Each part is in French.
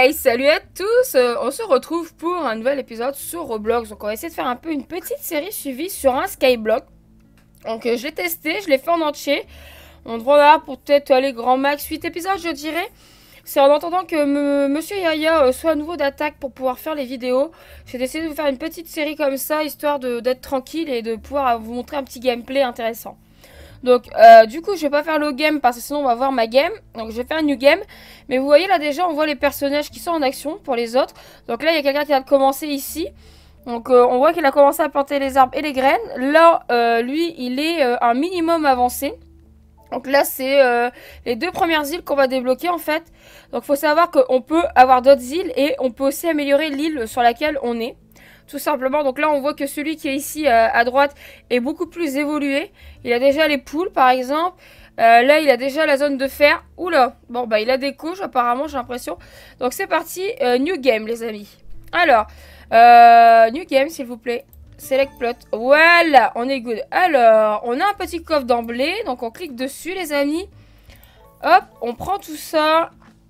Hey, salut à tous! On se retrouve pour un nouvel épisode sur Roblox. Donc on va essayer de faire un peu une petite série suivie sur un skyblock. Donc je l'ai testé, je l'ai fait en entier. On devrait en avoir pour peut-être aller grand max 8 épisodes, je dirais. C'est en attendant que Monsieur Yaya soit à nouveau d'attaque pour pouvoir faire les vidéos. J'ai décidé de vous faire une petite série comme ça, histoire d'être tranquille et de pouvoir vous montrer un petit gameplay intéressant. Donc du coup je vais pas faire le game parce que sinon on va voir ma game. Donc je vais faire un new game. Mais vous voyez là déjà on voit les personnages qui sont en action pour les autres. Donc là il y a quelqu'un qui vient de commencer ici. Donc on voit qu'il a commencé à planter les arbres et les graines. Là lui il est un minimum avancé. Donc là c'est les deux premières îles qu'on va débloquer en fait. Donc il faut savoir qu'on peut avoir d'autres îles et on peut aussi améliorer l'île sur laquelle on est. Tout simplement, donc là on voit que celui qui est ici à droite est beaucoup plus évolué. Il a déjà les poules par exemple. Là il a déjà la zone de fer. Oula, bon bah il a des couches apparemment j'ai l'impression. Donc c'est parti, new game les amis. Alors, new game s'il vous plaît. Select plot, voilà, on est good. Alors, on a un petit coffre d'emblée. Donc on clique dessus les amis. Hop, on prend tout ça.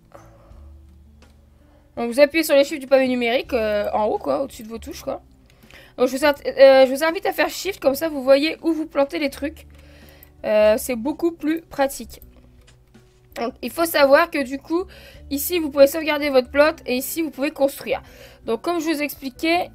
Donc vous appuyez sur les chiffres du pavé numérique en haut quoi, au-dessus de vos touches quoi. Donc je vous invite à faire shift comme ça vous voyez où vous plantez les trucs. C'est beaucoup plus pratique. Donc il faut savoir que du coup ici vous pouvez sauvegarder votre plot et ici vous pouvez construire. Donc comme je vous expliquais,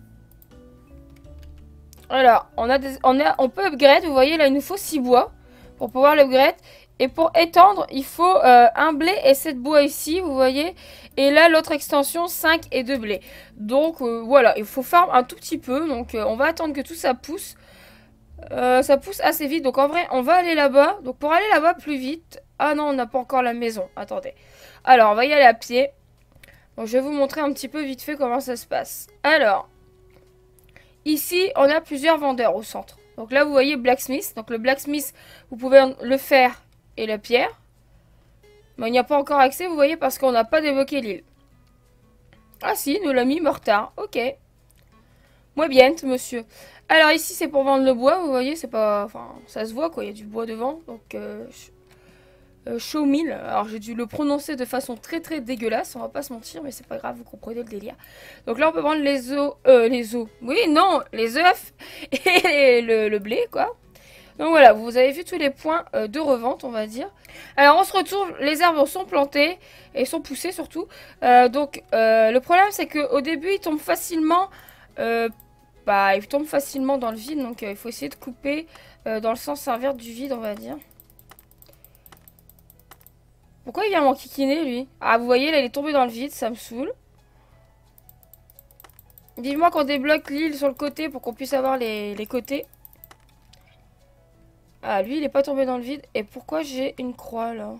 alors on peut upgrade, vous voyez là il nous faut 6 bois pour pouvoir l'upgrade. Et pour étendre, il faut un blé et 7 bois ici, vous voyez. Et là, l'autre extension, 5 et 2 blés. Donc, voilà, il faut farm un tout petit peu. Donc, on va attendre que tout ça pousse. Ça pousse assez vite. Donc, en vrai, on va aller là-bas. Donc, pour aller là-bas plus vite... Ah non, on n'a pas encore la maison. Attendez. Alors, on va y aller à pied. Donc, je vais vous montrer un petit peu vite fait comment ça se passe. Alors, ici, on a plusieurs vendeurs au centre. Donc là, vous voyez Blacksmith. Donc, le Blacksmith, vous pouvez le faire... et la pierre. Mais il n'y a pas encore accès, vous voyez, parce qu'on n'a pas débloqué l'île. Ah si, nous l'a mis mortard. Ok. Moi bien, monsieur. Alors ici, c'est pour vendre le bois, vous voyez, c'est pas... Enfin, ça se voit, quoi, il y a du bois devant. Donc, show mill. Alors, j'ai dû le prononcer de façon très très dégueulasse, on va pas se mentir, mais c'est pas grave, vous comprenez le délire. Donc là, on peut vendre les os... les os. Oui, non, les œufs et le blé, quoi. Donc voilà, vous avez vu tous les points de revente, on va dire. Alors on se retrouve, les arbres sont plantés et sont poussés surtout. Le problème c'est qu'au début ils tombent facilement, ils tombent facilement dans le vide. Donc il faut essayer de couper dans le sens inverse du vide, on va dire. Pourquoi il vient m'enquiquiner lui? Ah vous voyez là il est tombé dans le vide, ça me saoule. Dis-moi qu'on débloque l'île sur le côté pour qu'on puisse avoir les côtés. Ah, lui, il est pas tombé dans le vide. Et pourquoi j'ai une croix, là?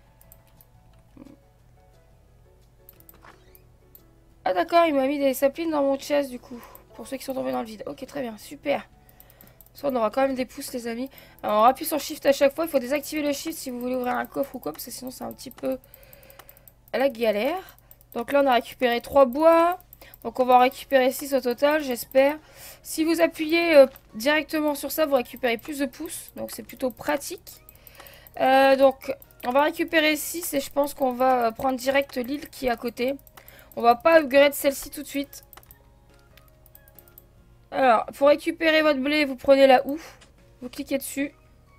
Ah, d'accord, il m'a mis des saplines dans mon chest, du coup. Pour ceux qui sont tombés dans le vide. Ok, très bien, super. Ça, on aura quand même des pouces, les amis. Alors, on appuie sur Shift à chaque fois. Il faut désactiver le Shift si vous voulez ouvrir un coffre ou quoi. Parce que sinon, c'est un petit peu à la galère. Donc là, on a récupéré 3 bois. Donc on va en récupérer 6 au total, j'espère. Si vous appuyez directement sur ça, vous récupérez plus de pouces. Donc c'est plutôt pratique. Donc on va récupérer 6 et je pense qu'on va prendre direct l'île qui est à côté. On va pas upgrade celle-ci tout de suite. Alors, pour récupérer votre blé, vous prenez la houe. Vous cliquez dessus.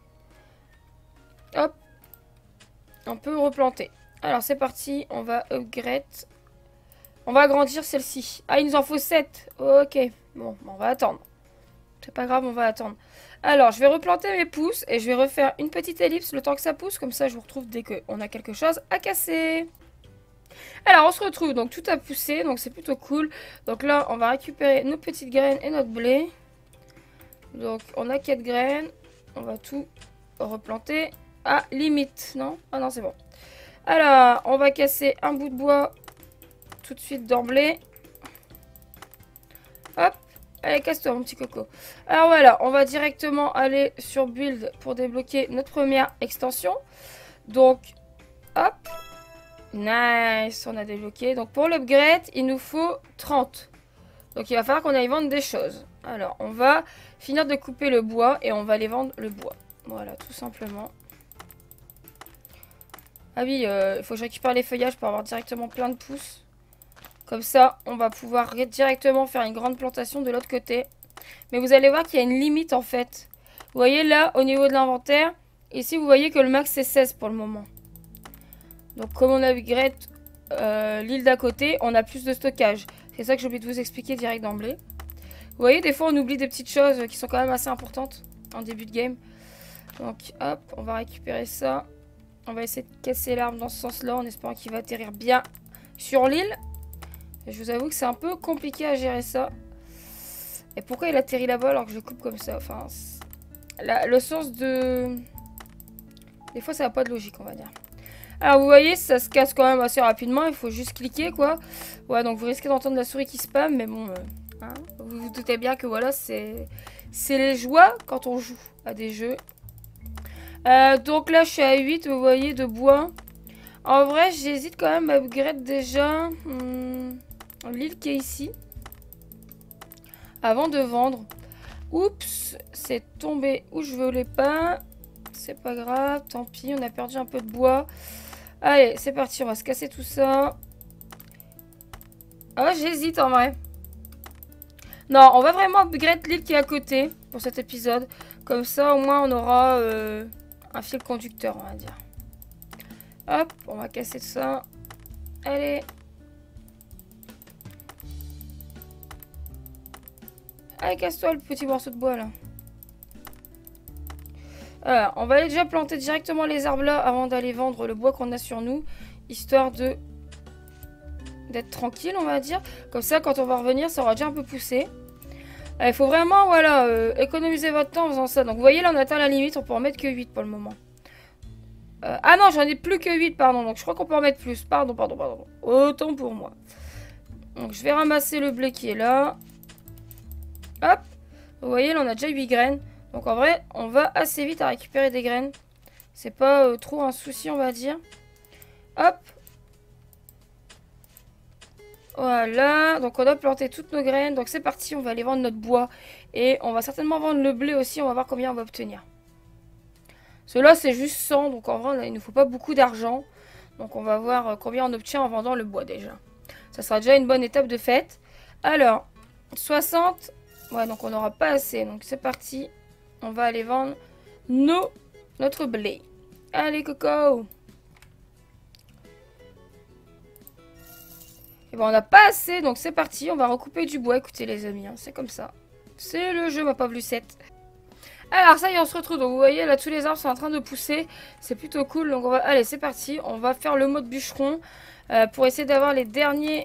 Hop. On peut replanter. Alors c'est parti, on va upgrade. On va agrandir celle-ci. Ah, il nous en faut 7. Ok. Bon, on va attendre. C'est pas grave, on va attendre. Alors, je vais replanter mes pousses et je vais refaire une petite ellipse le temps que ça pousse. Comme ça, je vous retrouve dès qu'on a quelque chose à casser. Alors, on se retrouve. Donc, tout a poussé. Donc, c'est plutôt cool. Donc là, on va récupérer nos petites graines et notre blé. Donc, on a 4 graines. On va tout replanter. Ah, limite. Non? Ah non, c'est bon. Alors, on va casser un bout de bois tout de suite d'emblée. Hop. Allez, casse-toi, mon petit coco. Alors voilà, on va directement aller sur Build pour débloquer notre première extension. Donc, hop. Nice, on a débloqué. Donc, pour l'upgrade, il nous faut 30. Donc, il va falloir qu'on aille vendre des choses. Alors, on va finir de couper le bois et on va aller vendre le bois. Voilà, tout simplement. Ah oui, il faut que je récupère les feuillages pour avoir directement plein de pousses. Comme ça, on va pouvoir directement faire une grande plantation de l'autre côté. Mais vous allez voir qu'il y a une limite en fait. Vous voyez là, au niveau de l'inventaire, ici vous voyez que le max c'est 16 pour le moment. Donc comme on upgrade l'île d'à côté, on a plus de stockage. C'est ça que j'ai oublié de vous expliquer direct d'emblée. Vous voyez, des fois on oublie des petites choses qui sont quand même assez importantes en début de game. Donc hop, on va récupérer ça. On va essayer de casser l'arbre dans ce sens-là en espérant qu'il va atterrir bien sur l'île. Je vous avoue que c'est un peu compliqué à gérer ça. Et pourquoi il atterrit là-bas alors que je coupe comme ça? Enfin, le sens de... Des fois ça n'a pas de logique, on va dire. Alors vous voyez, ça se casse quand même assez rapidement. Il faut juste cliquer quoi. Ouais, donc vous risquez d'entendre la souris qui spam. Mais bon, hein, vous vous doutez bien que voilà, c'est les joies quand on joue à des jeux. Donc là je suis à 8, vous voyez, de bois. En vrai j'hésite quand même à upgrade déjà l'île qui est ici. Avant de vendre. Oups, c'est tombé où je voulais pas. C'est pas grave, tant pis, on a perdu un peu de bois. Allez, c'est parti, on va se casser tout ça. Ah, j'hésite en vrai. Non, on va vraiment upgrade l'île qui est à côté pour cet épisode. Comme ça, au moins, on aura un fil conducteur, on va dire. Hop, on va casser ça. Allez. Allez, casse-toi le petit morceau de bois, là. Alors, on va aller déjà planter directement les arbres là avant d'aller vendre le bois qu'on a sur nous. Histoire de d'être tranquille, on va dire. Comme ça, quand on va revenir, ça aura déjà un peu poussé. Il faut vraiment, voilà, économiser votre temps en faisant ça. Donc, vous voyez, là, on atteint la limite. On peut en mettre que 8 pour le moment. Ah non, j'en ai plus que 8, pardon. Donc, je crois qu'on peut en mettre plus. Pardon. Autant pour moi. Donc, je vais ramasser le blé qui est là. Hop. Vous voyez, là, on a déjà 8 graines. Donc, en vrai, on va assez vite à récupérer des graines. C'est pas trop un souci, on va dire. Hop. Voilà, donc on a planté toutes nos graines. Donc c'est parti, on va aller vendre notre bois. Et on va certainement vendre le blé aussi, on va voir combien on va obtenir. Cela c'est juste 100, donc en vrai il ne faut pas beaucoup d'argent. Donc on va voir combien on obtient en vendant le bois déjà. Ça sera déjà une bonne étape de fête. Alors, 60. Ouais, donc on n'aura pas assez, donc c'est parti. On va aller vendre notre blé. Allez coco. Et bon, on n'a pas assez, donc c'est parti. On va recouper du bois. Écoutez, les amis, hein, c'est comme ça. C'est le jeu, ma pauvre Lucette. Alors, ça y est, on se retrouve. Donc, vous voyez, là, tous les arbres sont en train de pousser. C'est plutôt cool. Donc, on va... Allez, c'est parti. On va faire le mode bûcheron pour essayer d'avoir les derniers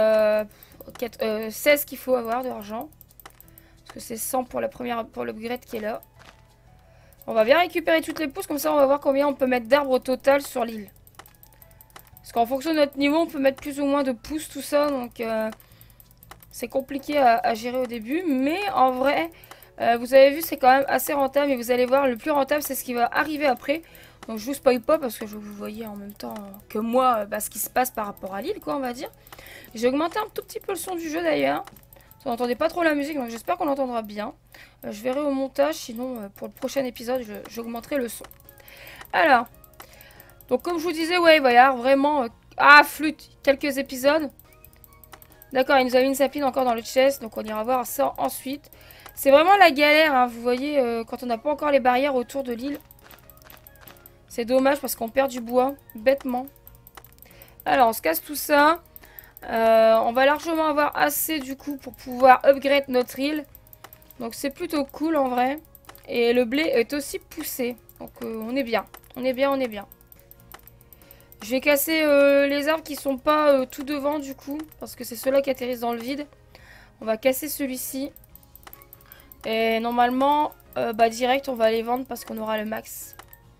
16 qu'il faut avoir d'argent. Parce que c'est 100 pour l'upgrade qui est là. On va bien récupérer toutes les pousses. Comme ça, on va voir combien on peut mettre d'arbres au total sur l'île. Parce qu'en fonction de notre niveau, on peut mettre plus ou moins de pousses, tout ça. Donc, c'est compliqué à gérer au début. Mais en vrai, vous avez vu, c'est quand même assez rentable. Et vous allez voir, le plus rentable, c'est ce qui va arriver après. Donc, je vous spoil pas parce que vous voyez en même temps que moi, ce qui se passe par rapport à l'île, quoi, on va dire. J'ai augmenté un tout petit peu le son du jeu, d'ailleurs. Vous n'entendez pas trop la musique, donc j'espère qu'on l'entendra bien. Je verrai au montage, sinon, pour le prochain épisode, j'augmenterai le son. Alors... Donc comme je vous disais, ouais, il va y avoir vraiment... flûte, quelques épisodes. D'accord, il nous a mis une sapine encore dans le chest, donc on ira voir ça ensuite. C'est vraiment la galère, hein, vous voyez, quand on n'a pas encore les barrières autour de l'île. C'est dommage parce qu'on perd du bois, bêtement. Alors, on se casse tout ça. On va largement avoir assez, du coup, pour pouvoir upgrade notre île. Donc c'est plutôt cool, en vrai. Et le blé est aussi poussé. Donc on est bien, on est bien. Je vais casser les arbres qui sont pas tout devant du coup. Parce que c'est ceux-là qui atterrissent dans le vide. On va casser celui-ci. Et normalement, direct on va les vendre parce qu'on aura le max.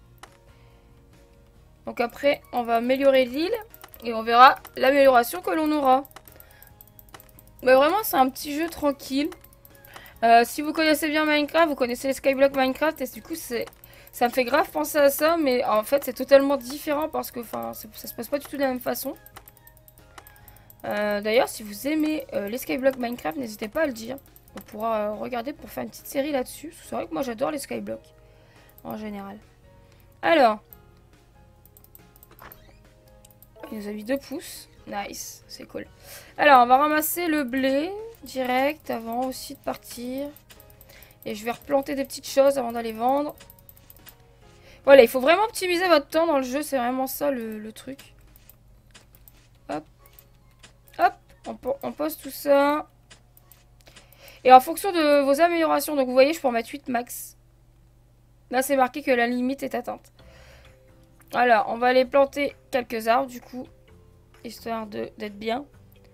Donc après, on va améliorer l'île. Et on verra l'amélioration que l'on aura. Mais vraiment, c'est un petit jeu tranquille. Si vous connaissez bien Minecraft, vous connaissez les Skyblock Minecraft. Et du coup, ça me fait grave penser à ça, mais en fait c'est totalement différent parce que ça se passe pas du tout de la même façon. D'ailleurs, si vous aimez les Skyblock Minecraft, n'hésitez pas à le dire. On pourra regarder pour faire une petite série là-dessus. C'est vrai que moi j'adore les Skyblock en général. Alors, il nous a mis 2 pouces. Nice, c'est cool. Alors, on va ramasser le blé direct avant aussi de partir. Et je vais replanter des petites choses avant d'aller vendre. Voilà, il faut vraiment optimiser votre temps dans le jeu. C'est vraiment ça le truc. Hop. Hop. On pose tout ça. Et en fonction de vos améliorations, donc vous voyez, je peux en mettre 8 max. Là, c'est marqué que la limite est atteinte. Alors, on va aller planter quelques arbres, du coup. Histoire d'être bien.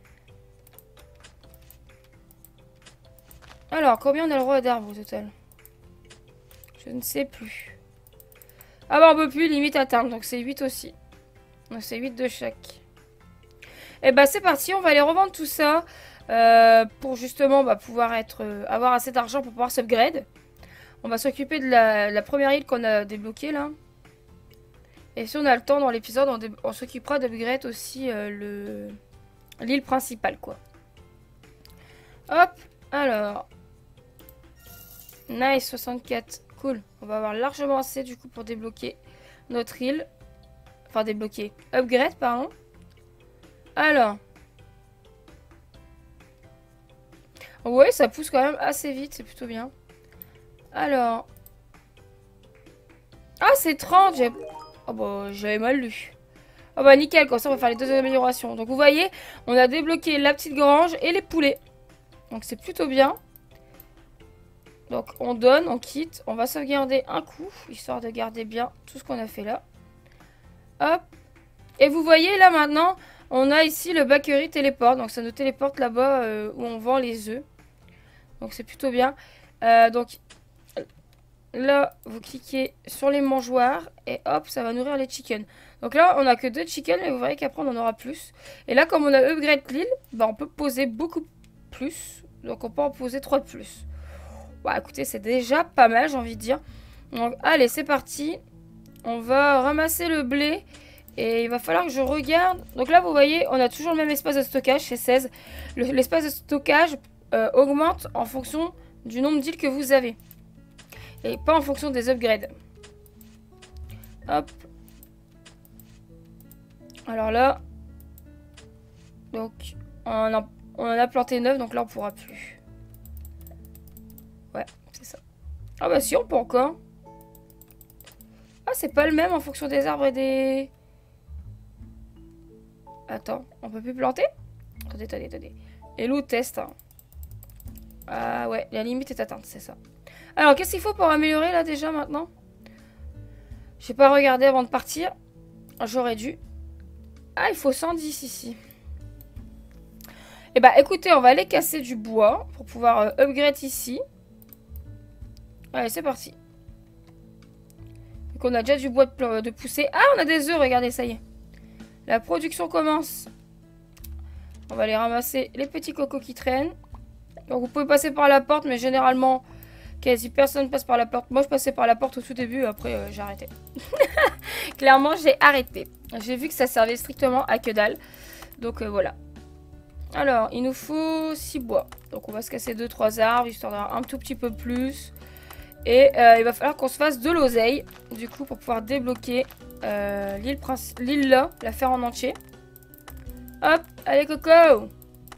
Alors, combien on a le droit d'arbres au total? Je ne sais plus. Ah bah, on peut plus, limite atteinte, donc c'est 8 aussi. Donc c'est 8 de chaque. Et bah, c'est parti, on va aller revendre tout ça. Pour justement pouvoir avoir assez d'argent pour pouvoir s'upgrade. On va s'occuper de la première île qu'on a débloquée là. Et si on a le temps dans l'épisode, on s'occupera d'upgrade aussi l'île principale quoi. Hop, alors. Nice, 64. Cool. On va avoir largement assez du coup pour débloquer notre île. Enfin débloquer. Upgrade, pardon. Alors. Ouais, ça pousse quand même assez vite, c'est plutôt bien. Alors. Ah, c'est 30. Oh bah, j'avais mal lu. Oh bah, nickel, comme ça, on va faire les deux améliorations. Donc, vous voyez, on a débloqué la petite grange et les poulets. Donc, c'est plutôt bien. Donc, on donne, on quitte. On va sauvegarder un coup, histoire de garder bien tout ce qu'on a fait là. Hop. Et vous voyez, là, maintenant, on a ici le bakery téléport. Donc, ça nous téléporte là-bas où on vend les œufs. Donc c'est plutôt bien. Donc là, vous cliquez sur les mangeoires et hop, ça va nourrir les chickens. Donc là, on a que 2 chickens et vous verrez qu'après on en aura plus. Et là, comme on a upgrade l'île, on peut poser beaucoup plus. Donc on peut en poser 3 de plus. Bah écoutez, c'est déjà pas mal, j'ai envie de dire. Donc allez, c'est parti. On va ramasser le blé. Et il va falloir que je regarde. Donc là, vous voyez, on a toujours le même espace de stockage, c'est 16. L'espace de stockage augmente en fonction du nombre d'îles que vous avez. Et pas en fonction des upgrades. Hop. Alors là. Donc, on en a planté 9, donc là, on pourra plus. Ouais, c'est ça. Ah bah si, on peut encore. Ah, c'est pas le même en fonction des arbres et des... Attends, on peut plus planter? Attendez. Hello, test. Ah ouais, la limite est atteinte, c'est ça. Alors, qu'est-ce qu'il faut pour améliorer là déjà maintenant? J'ai pas regardé avant de partir. J'aurais dû. Ah, il faut 110 ici. Eh bah écoutez, on va aller casser du bois pour pouvoir upgrade ici. Allez, c'est parti. Donc on a déjà du bois de pousser. Ah, on a des œufs, regardez, ça y est. La production commence. On va aller ramasser les petits cocos qui traînent. Donc vous pouvez passer par la porte, mais généralement, quasi personne passe par la porte. Moi, je passais par la porte au tout début, après j'ai arrêté. Clairement, j'ai arrêté. J'ai vu que ça servait strictement à que dalle. Donc voilà. Alors, il nous faut 6 bois. Donc on va se casser 2-3 arbres, histoire d'avoir un tout petit peu plus. Et il va falloir qu'on se fasse de l'oseille, du coup, pour pouvoir débloquer l'île là, la faire en entier. Hop, allez Coco.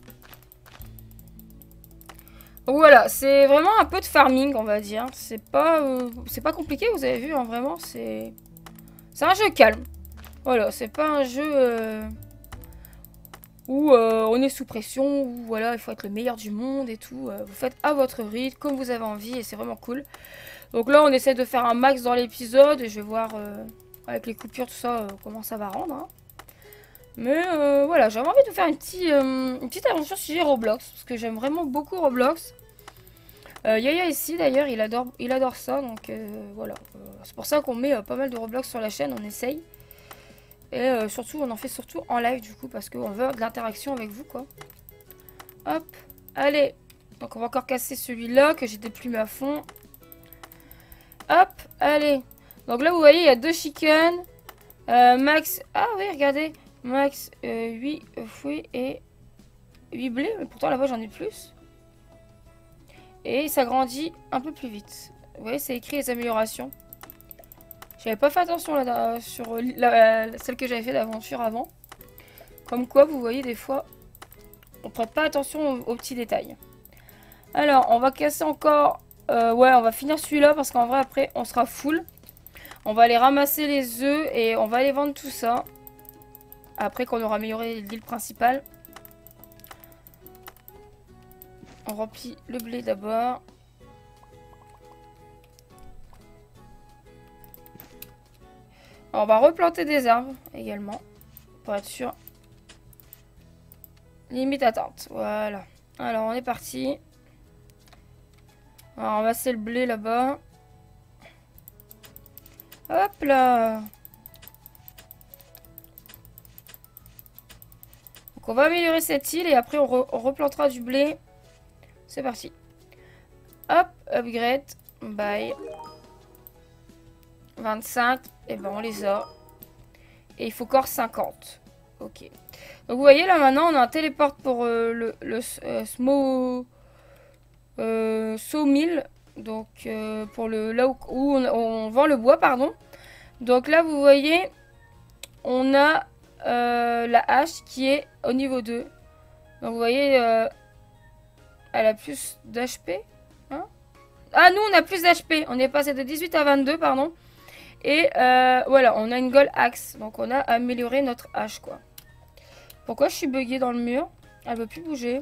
Voilà, c'est vraiment un peu de farming, on va dire. C'est pas compliqué, vous avez vu, hein, vraiment, c'est un jeu calme. Voilà, c'est pas un jeu où on est sous pression, où voilà, il faut être le meilleur du monde et tout. Vous faites à votre rythme, comme vous avez envie, et c'est vraiment cool. Donc là, on essaie de faire un max dans l'épisode, et je vais voir avec les coupures, tout ça, comment ça va rendre. Hein. Mais voilà, j'avais envie de faire une petite aventure sur Roblox, parce que j'aime vraiment beaucoup Roblox. Yaya ici d'ailleurs, il adore ça, donc voilà. C'est pour ça qu'on met pas mal de Roblox sur la chaîne, on essaye. Et surtout, on en fait surtout en live du coup, parce qu'on veut de l'interaction avec vous, quoi. Hop, allez. Donc on va encore casser celui-là, que j'ai déplumé à fond. Hop, allez. Donc là, vous voyez, il y a 2 chickens. Max, ah oui, regardez. Max, 8 fruits et 8 blés, mais pourtant là-bas, j'en ai plus. Et ça grandit un peu plus vite. Vous voyez, c'est écrit les améliorations. J'avais pas fait attention là, sur celle que j'avais fait d'aventure avant. Comme quoi, vous voyez, des fois, on prête pas attention aux petits détails. Alors, on va casser encore... ouais, on va finir celui-là parce qu'en vrai, après, on sera full. On va aller ramasser les œufs et on va aller vendre tout ça. Après qu'on aura amélioré l'île principale. On remplit le blé d'abord. On va replanter des arbres également. Pour être sûr. Limite atteinte. Voilà. Alors, on est parti. On va ramasser le blé là-bas. Hop là. Donc on va améliorer cette île et après on replantera du blé. C'est parti. Hop, upgrade. Bye. 25. Et ben on les a. Et il faut encore 50. Ok. Donc vous voyez là maintenant on a un téléport pour le sawmill. Donc pour le là où on vend le bois, pardon. Donc là vous voyez on a la hache qui est au niveau 2. Donc vous voyez elle a plus d'HP, hein. Ah nous on a plus d'HP. On est passé de 18 à 22 pardon. Et voilà on a une gold axe. Donc on a amélioré notre hache quoi. Pourquoi je suis buguée dans le mur? Elle veut plus bouger.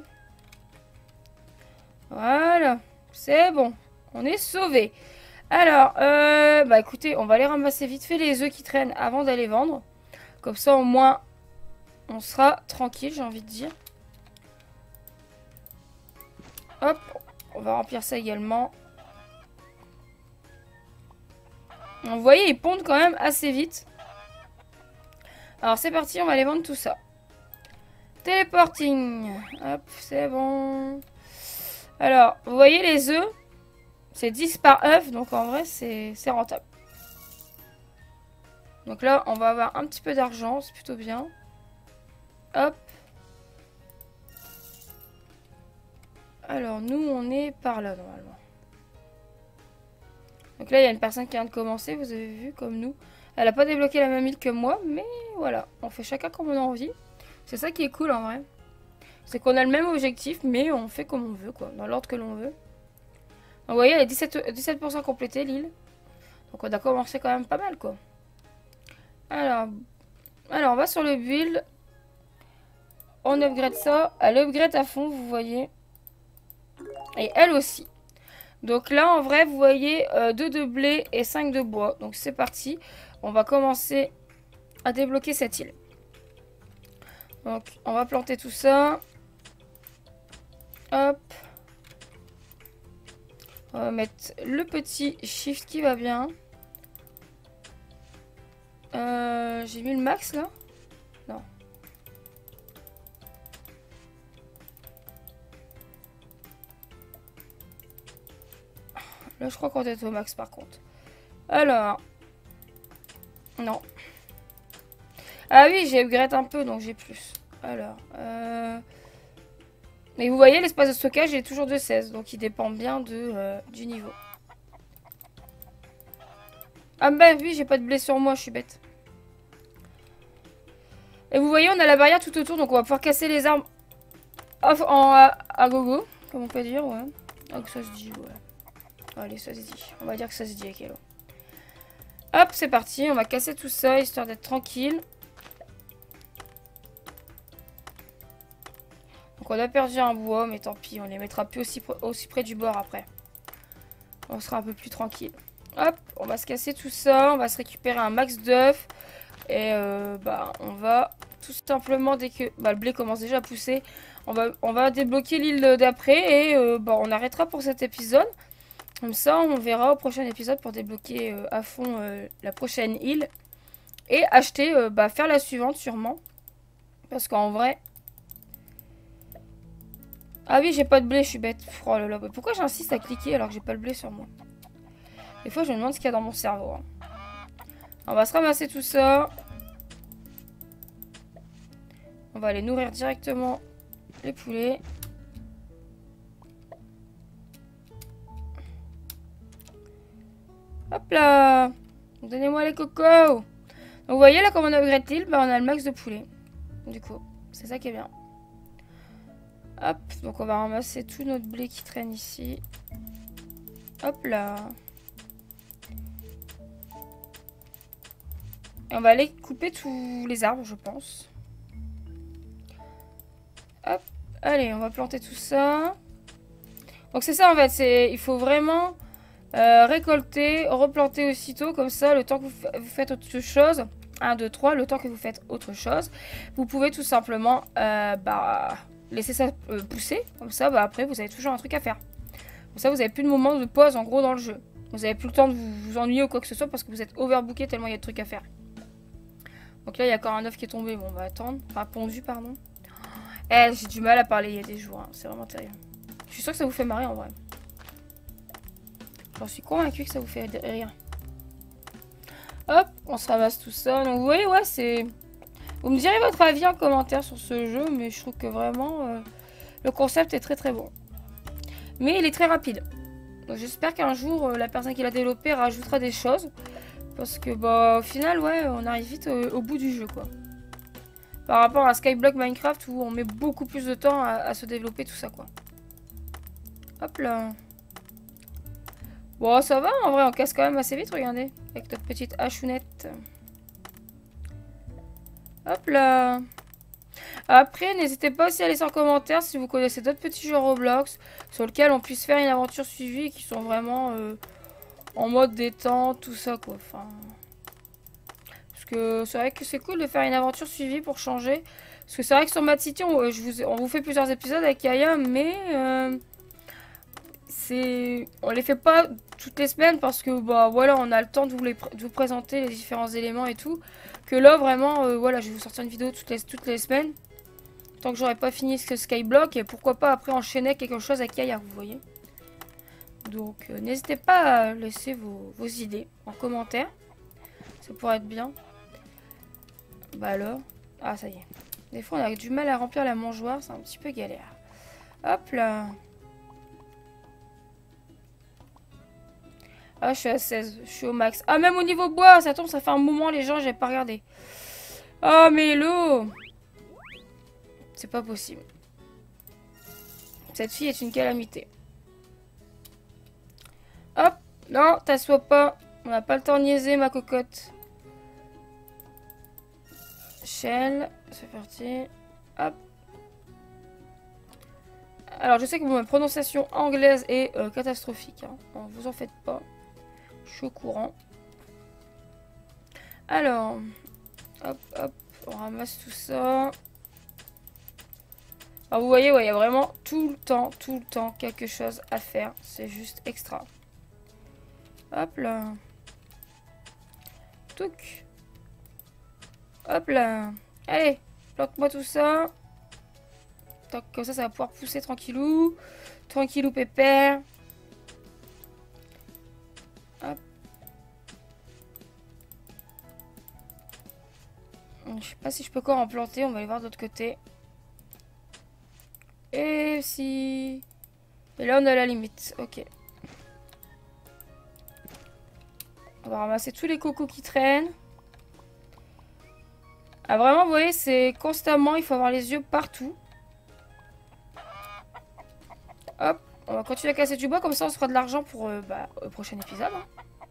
Voilà. C'est bon. On est sauvé. Alors, bah écoutez, on va aller ramasser vite fait les œufs qui traînent avant d'aller vendre. Comme ça, au moins, on sera tranquille, j'ai envie de dire. Hop, on va remplir ça également. Vous voyez, ils pondent quand même assez vite. Alors, c'est parti, on va aller vendre tout ça. Téléporting. Hop, c'est bon. Alors, vous voyez les œufs? C'est 10 par œuf, donc en vrai, c'est rentable. Donc là, on va avoir un petit peu d'argent, c'est plutôt bien. Hop. Alors, nous, on est par là, normalement. Donc là, il y a une personne qui vient de commencer, vous avez vu, comme nous. Elle n'a pas débloqué la même île que moi, mais voilà. On fait chacun comme on a envie. C'est ça qui est cool, en vrai. C'est qu'on a le même objectif, mais on fait comme on veut, quoi. Dans l'ordre que l'on veut. Donc, vous voyez, elle est 17% complétée, l'île. Donc, on a commencé quand même pas mal, quoi. Alors, on va sur le build. On upgrade ça. Elle upgrade à fond, vous voyez. Et elle aussi. Donc là, en vrai, vous voyez 2 de blé et 5 de bois. Donc, c'est parti. On va commencer à débloquer cette île. Donc, on va planter tout ça. Hop. On va mettre le petit shift qui va bien. J'ai mis le max là? Non. Là, je crois qu'on est au max par contre. Alors. Non. Ah oui, j'ai upgrade un peu, donc j'ai plus. Alors. Mais vous voyez, l'espace de stockage est toujours de 16. Donc il dépend bien du niveau. Ah bah oui, j'ai pas de blé sur moi, je suis bête. Et vous voyez, on a la barrière tout autour, donc on va pouvoir casser les arbres à gogo, comme on peut dire, ouais. Ah, que ça se dit, ouais. Allez, ça se dit. On va dire que ça se dit, Akelo. Hop, c'est parti, on va casser tout ça, histoire d'être tranquille. Donc on a perdu un bois, mais tant pis, on les mettra plus aussi près du bord après. On sera un peu plus tranquille. Hop, on va se casser tout ça, on va se récupérer un max d'œufs. Et bah on va tout simplement, dès que le blé commence déjà à pousser, on va débloquer l'île d'après. Et bah, on arrêtera pour cet épisode. Comme ça on verra au prochain épisode pour débloquer à fond la prochaine île. Et acheter, faire la suivante sûrement. Parce qu'en vrai... Ah oui, j'ai pas de blé, je suis bête. Oh là là, pourquoi j'insiste à cliquer alors que j'ai pas le blé sur moi? Des fois je me demande ce qu'il y a dans mon cerveau, hein. On va se ramasser tout ça. On va aller nourrir directement les poulets. Hop là. Donnez-moi les cocos. Donc vous voyez là comme on a upgrade l'île, on a le max de poulets. Du coup. C'est ça qui est bien. Hop, donc on va ramasser tout notre blé qui traîne ici. Hop là. Et on va aller couper tous les arbres, je pense. Hop, allez, on va planter tout ça. Donc c'est ça en fait, il faut vraiment récolter, replanter aussitôt, comme ça, le temps que vous faites autre chose. 1, 2, 3, le temps que vous faites autre chose, vous pouvez tout simplement laisser ça pousser. Comme ça, après, vous avez toujours un truc à faire. Comme ça, vous n'avez plus de moment de pause, en gros, dans le jeu. Vous n'avez plus le temps de vous ennuyer ou quoi que ce soit parce que vous êtes overbooké tellement il y a de trucs à faire. Donc là, il y a encore un œuf qui est tombé. Bon, on va attendre. Enfin, pondu, pardon. Eh, j'ai du mal à parler il y a des jours. Hein. C'est vraiment terrible. Je suis sûre que ça vous fait marrer, en vrai. J'en suis convaincue que ça vous fait rire. Hop, on se ramasse tout ça. Donc vous voyez, ouais, c'est... Vous me direz votre avis en commentaire sur ce jeu, mais je trouve que vraiment, le concept est très très bon. Mais il est très rapide. Donc j'espère qu'un jour, la personne qui l'a développé rajoutera des choses. Parce que, bah, au final, ouais, on arrive vite au bout du jeu, quoi. Par rapport à Skyblock Minecraft, où on met beaucoup plus de temps à se développer tout ça, quoi. Hop là. Bon, ça va, en vrai, on casse quand même assez vite, regardez. Avec notre petite hachounette. Hop là. Après, n'hésitez pas aussi à laisser en commentaire si vous connaissez d'autres petits jeux Roblox sur lesquels on puisse faire une aventure suivie qui sont vraiment en mode détente, tout ça, quoi. Enfin... Parce que c'est vrai que c'est cool de faire une aventure suivie pour changer. Parce que c'est vrai que sur Mad City, on vous fait plusieurs épisodes avec Kaya, mais... on les fait pas toutes les semaines parce que bah voilà, on a le temps de vous présenter les différents éléments et tout. Que là vraiment voilà, je vais vous sortir une vidéo toutes les semaines. Tant que j'aurai pas fini ce Skyblock, et pourquoi pas après enchaîner quelque chose avec Kaya, vous voyez. Donc n'hésitez pas à laisser vos idées en commentaire. Ça pourrait être bien. Bah alors. Ah ça y est. Des fois on a du mal à remplir la mangeoire, c'est un petit peu galère. Hop là. Ah, je suis à 16. Je suis au max. Ah, même au niveau bois, ça tombe, ça fait un moment, les gens, j'ai pas regardé. Oh, mais l'eau. C'est pas possible. Cette fille est une calamité. Hop. Non, t'assois pas. On n'a pas le temps de niaiser, ma cocotte. Shell. C'est parti. Hop. Alors, je sais que ma prononciation anglaise est catastrophique. Hein. Bon, vous en faites pas. Je suis au courant. Alors, hop, hop, on ramasse tout ça. Alors, vous voyez, ouais, il y a vraiment tout le temps quelque chose à faire. C'est juste extra. Hop là. Touc. Hop là. Allez, plante-moi tout ça. Donc, comme ça va pouvoir pousser tranquillou. Tranquillou pépère. Hop. Je sais pas si je peux encore en planter. On va aller voir de l'autre côté. Et si... Et là, on est à la limite. Ok. On va ramasser tous les cocos qui traînent. Ah, vraiment, vous voyez, c'est constamment. Il faut avoir les yeux partout. Hop. On va continuer à casser du bois. Comme ça, on se fera de l'argent pour le prochain épisode. Hein.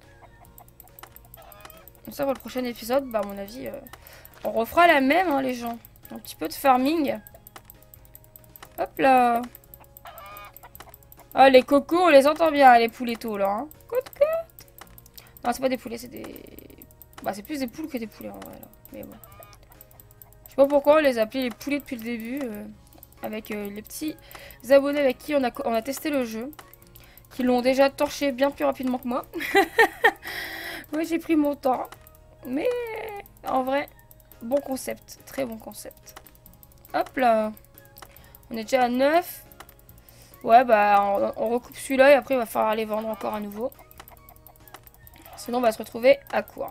Comme ça, pour le prochain épisode, bah, à mon avis, on refera la même, hein, les gens. Un petit peu de farming. Hop là. Ah, les cocos, on les entend bien, les poulettos, là. Hein. Non, c'est pas des poulets, c'est des... Bah, c'est plus des poules que des poulets, en vrai, là. Mais bon. Je sais pas pourquoi on les a appelés les poulets depuis le début. Avec les petits abonnés avec qui on a testé le jeu. Qui l'ont déjà torché bien plus rapidement que moi. Moi, j'ai pris mon temps. Mais, en vrai, bon concept. Très bon concept. Hop là. On est déjà à 9. Ouais, bah, on recoupe celui-là et après, il va falloir aller vendre encore à nouveau. Sinon, on va se retrouver à court.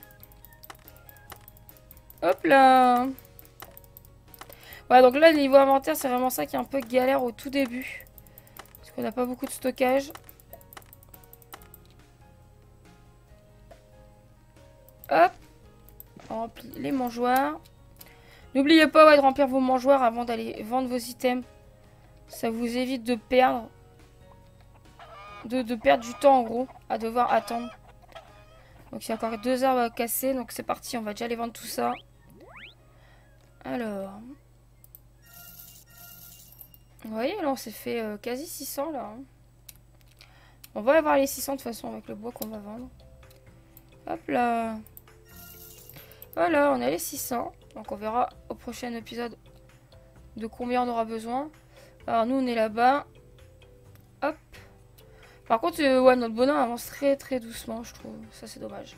Hop là. Ouais, donc là, le niveau inventaire, c'est vraiment ça qui est un peu galère au tout début. Parce qu'on n'a pas beaucoup de stockage. Hop. On remplit les mangeoires. N'oubliez pas ouais, de remplir vos mangeoires avant d'aller vendre vos items. Ça vous évite de perdre. De perdre du temps en gros. À devoir attendre. Donc il y a encore 2 arbres à casser. Donc c'est parti. On va déjà aller vendre tout ça. Alors. Vous voyez là on s'est fait quasi 600 là. Hein. On va avoir les 600 de toute façon avec le bois qu'on va vendre. Hop là. Voilà on a les 600. Donc on verra au prochain épisode de combien on aura besoin. Alors nous on est là-bas. Hop. Par contre ouais notre bonhomme avance très très doucement je trouve. Ça c'est dommage.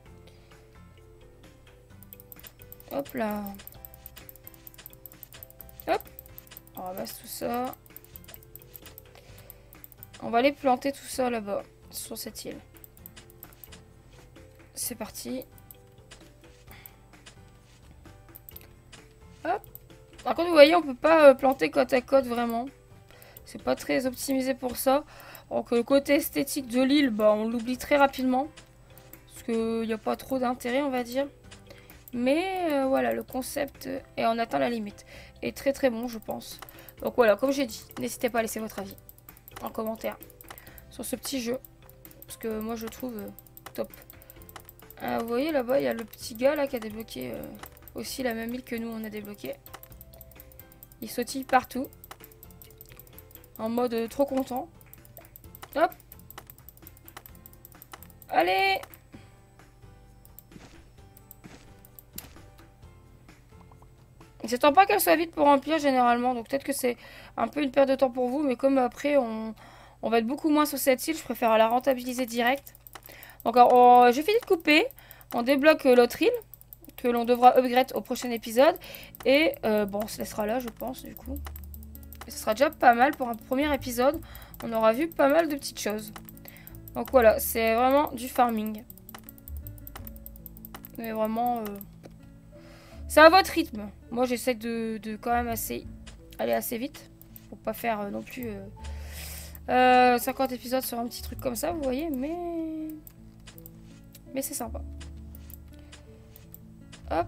Hop là. Hop. On ramasse tout ça. On va aller planter tout ça là-bas. Sur cette île. C'est parti. Hop. Par contre, vous voyez, on peut pas planter côte à côte vraiment. C'est pas très optimisé pour ça. Donc le côté esthétique de l'île, bah, on l'oublie très rapidement. Parce qu'il n'y a pas trop d'intérêt, on va dire. Mais voilà, le concept, et on atteint la limite, est très très bon, je pense. Donc voilà, comme j'ai dit, n'hésitez pas à laisser votre avis en commentaire sur ce petit jeu. Parce que moi, je trouve top. Vous voyez, là-bas, il y a le petit gars là qui a débloqué aussi la même île que nous, on a débloqué. Il sautille partout. En mode trop content. Hop. Allez. Il s'attend pas qu'elle soit vite pour remplir généralement. Donc peut-être que c'est un peu une perte de temps pour vous. Mais comme après on va être beaucoup moins sur cette île, je préfère la rentabiliser direct. Donc j'ai fini de couper. On débloque l'autre île. Que l'on devra upgrade au prochain épisode. Et bon, on se laissera là, je pense, du coup. Et ce sera déjà pas mal pour un premier épisode. On aura vu pas mal de petites choses. Donc voilà, c'est vraiment du farming. Mais vraiment, c'est à votre rythme. Moi, j'essaie de quand même aller assez vite. Pour pas faire non plus 50 épisodes sur un petit truc comme ça, vous voyez. Mais c'est sympa. Hop.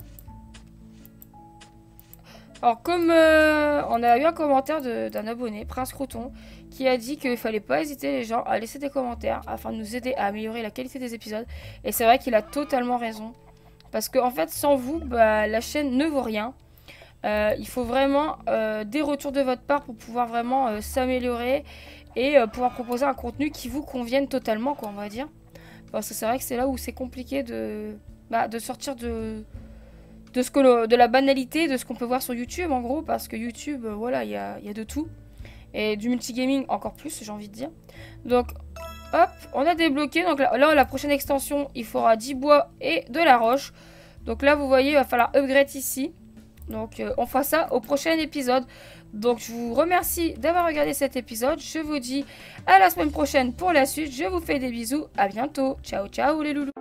Alors comme on a eu un commentaire d'un abonné, Prince Croton, qui a dit qu'il fallait pas hésiter les gens à laisser des commentaires afin de nous aider à améliorer la qualité des épisodes. Et c'est vrai qu'il a totalement raison. Parce que en fait sans vous, bah, la chaîne ne vaut rien. Il faut vraiment des retours de votre part pour pouvoir vraiment s'améliorer et pouvoir proposer un contenu qui vous convienne totalement, quoi, on va dire. Parce que c'est vrai que c'est là où c'est compliqué de sortir de la banalité de ce qu'on peut voir sur YouTube en gros, parce que YouTube, voilà, il y a de tout. Et du multigaming encore plus, j'ai envie de dire. Donc, hop, on a débloqué. Donc là, la prochaine extension, il faudra 10 bois et de la roche. Donc là, vous voyez, il va falloir upgrade ici. Donc, on fera ça au prochain épisode. Donc, je vous remercie d'avoir regardé cet épisode. Je vous dis à la semaine prochaine pour la suite. Je vous fais des bisous. À bientôt. Ciao, ciao les loulous.